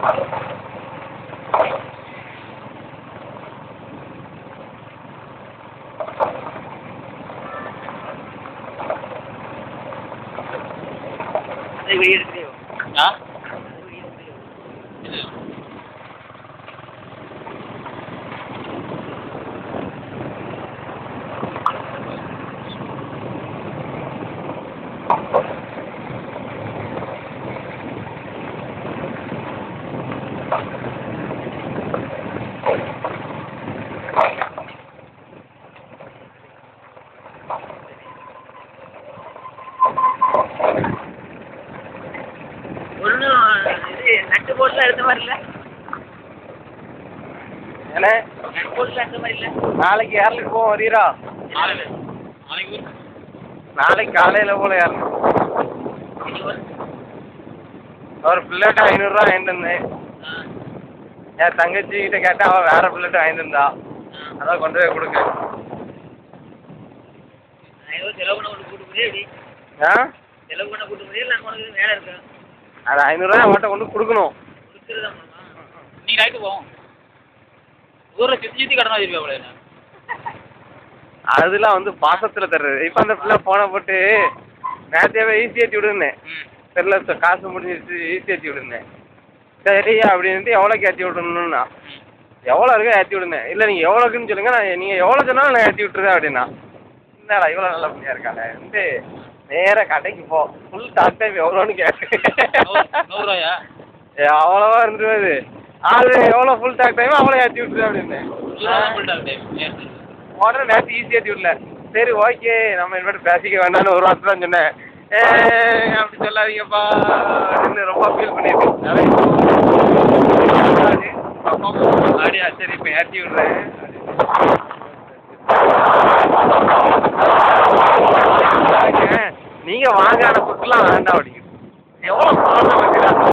ஆ நட்டு போட்டுலாம் எடுத்த மாதிரி இல்லை ஏன்னா நட்டு போட்டுலாம் எடுத்த மாதிரி இல்லை நாளைக்கு ஏர்லிக்கு போவோம் வரீரா நாளைக்கு காலையில் போல ஏறணும் ஒரு பிள்ளைகிட்ட 500 ரூபா வாங்கிட்டு வந்தேன் என் தங்கச்சிக்கிட்ட கேட்டால் அவள் வேறு பிள்ளைகிட்ட வாங்கிட்டு இருந்தா அதான் கொண்டு போய் கொடுக்க செலவு பண்ண கொண்டு கூட்டு போய் எப்படி ஆ செலவு பண்ண கூட்டு போய் நாங்கள் உனக்கு வேலை இருக்கேன் அது 500 ரூபா அவன்கிட்ட கொண்டு கொடுக்கணும் கொடுத்துருதான் நீ நைட்டு போவோம் ஊரில் சுற்றி சுற்றி கடனா வச்சிருக்கா போல அதெல்லாம் வந்து பாசத்தில் தர்றது இப்போ அந்த பிள்ளை ஃபோனை போட்டு நேரத்தையாவே ஈஸி ஏற்றி விடுனேன் தெரில காசு முடிஞ்சிருச்சு ஈஸி ஏற்றி விடுனேன் சரி அப்படின்ட்டு எவ்வளோக்கு ஏற்றி விடணும்னா எவ்வளோ இருக்கோ ஏற்றி விடுனேன் இல்லை நீங்கள் எவ்வளோக்குன்னு சொல்லுங்கள் நான் நீங்கள் எவ்வளோ சொன்னாலும் நான் ஏற்றி விட்டுருவேன் அப்படின்னா என்னடா இவ்வளோ நல்ல பிள்ளையா இருக்காங்க வந்து நேராக கடைக்கு போ ஃபுல் டாக் டைம் எவ்வளோன்னு கேட்டு 100 ரூபாயா அவ்வளோவா இருந்துருவாது அது எவ்வளோ ஃபுல் டாக் டைமோ அவ்வளோ ஏற்றி விட்டுருவேன் அப்படின்னேன் உடனே நேற்று ஈஸி ஏற்றி விடல சரி ஓகே நம்ம இனிமேட்டு பேசிக்க வேண்டாம்னு ஒரு வாரத்தில் தான் சொன்னேன் அப்படி சொல்லாதீங்கப்பா அப்படின்னு ரொம்ப ஃபீல் பண்ணியிருக்கேன் அப்படியா சரி இப்போ ஏற்றி விடுறேன் நீங்கள் வாங்காத புக்கெலாம் வேண்டாம் அப்படிங்க